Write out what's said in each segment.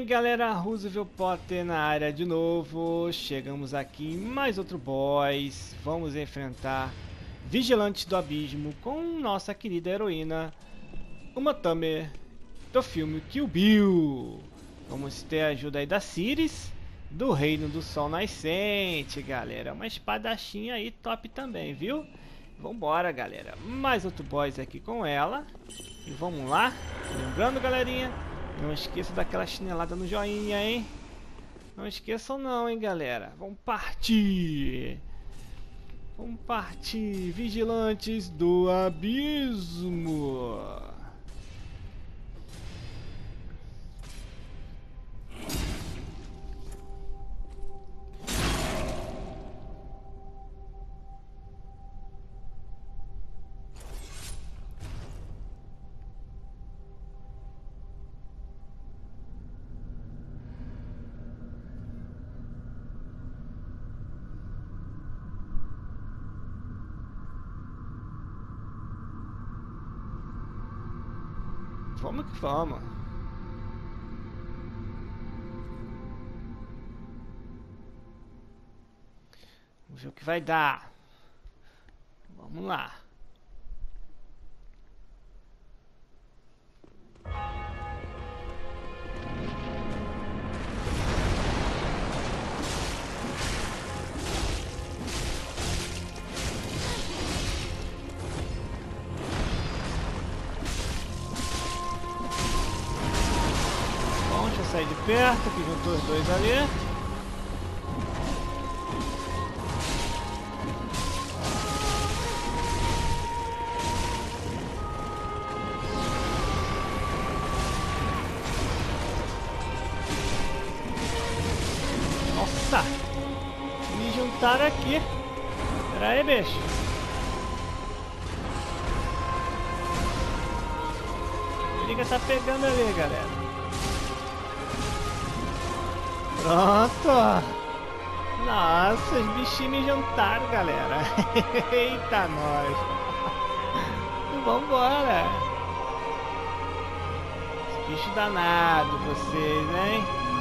galera, Roosevelt Potter na área de novo. Chegamos aqui em mais outro boss. Vamos enfrentar Vigilantes do Abismo com nossa querida heroína Uma Thumber do filme Kill Bill. Vamos ter a ajuda aí da Ciris, do Reino do Sol Nascente, galera. Uma espadachinha aí top também, viu? Vambora, galera. Mais outro boss aqui com ela. E vamos lá. Lembrando, galerinha, não esqueça daquela chinelada no joinha, hein? Não esqueçam não, hein, galera. Vamos partir. Vamos partir. Vigilantes do Abismo. Vamos que vamos. Vamos ver o que vai dar. Vamos lá. Sair de perto, que juntou os dois ali. Nossa! Me juntaram aqui. Pera aí, bicho. A liga tá pegando ali, galera. Pronto! Nossa, os bichinhos me juntaram, galera. Eita, nós! Vambora! Os bichos danados, vocês, hein?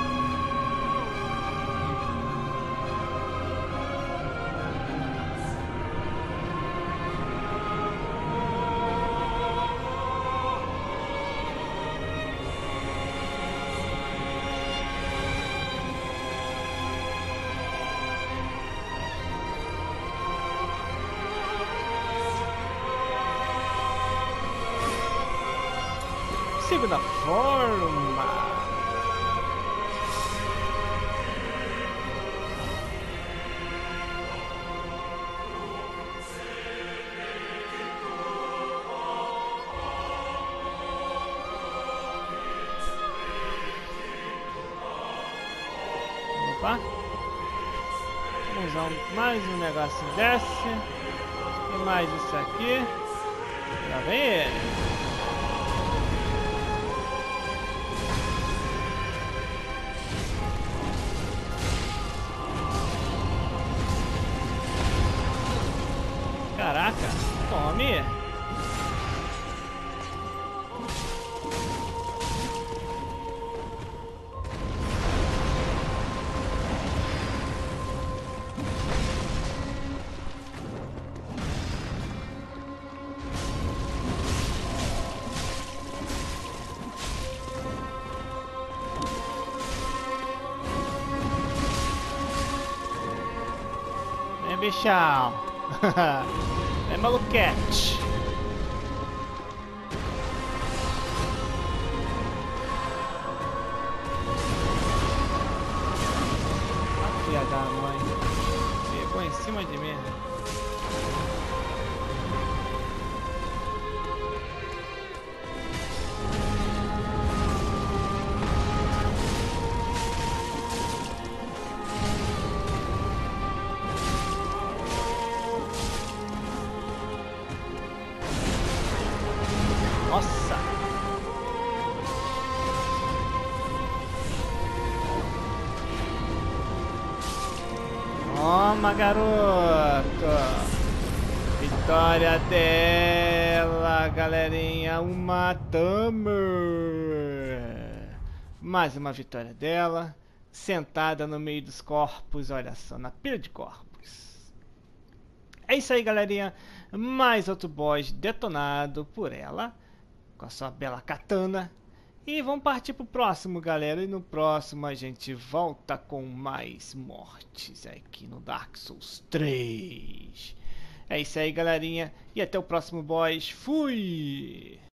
Segunda forma. Opa. Vamos usar mais um negócio desse. E mais isso aqui. Lá vem ele. Caraca, tome! Vem, bichão! É maluquete. A filha da mãe pegou em cima de mim. Nossa! Toma, garoto! Vitória dela, galerinha! Uma Thumber! Mais uma vitória dela. Sentada no meio dos corpos, olha só, na pilha de corpos. É isso aí, galerinha. Mais outro boss detonado por ela, com a sua bela katana. E vamos partir pro próximo, galera. E no próximo a gente volta com mais mortes aqui no Dark Souls 3. É isso aí, galerinha. E até o próximo boss. Fui!